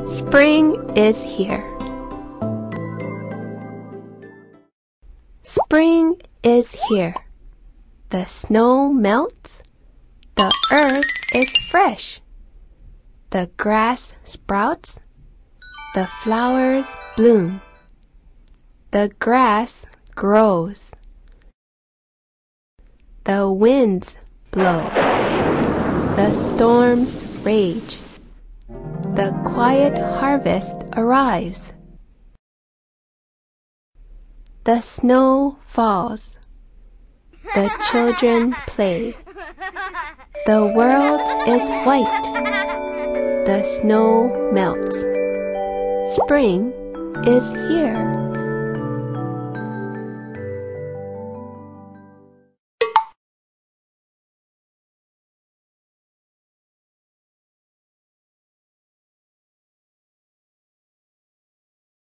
Spring is here. Spring is here. The snow melts. The earth is fresh. The grass sprouts. The flowers bloom. The grass grows. The winds blow. The storms rage. The quiet harvest arrives. The snow falls. The children play. The world is white. The snow melts. Spring is here.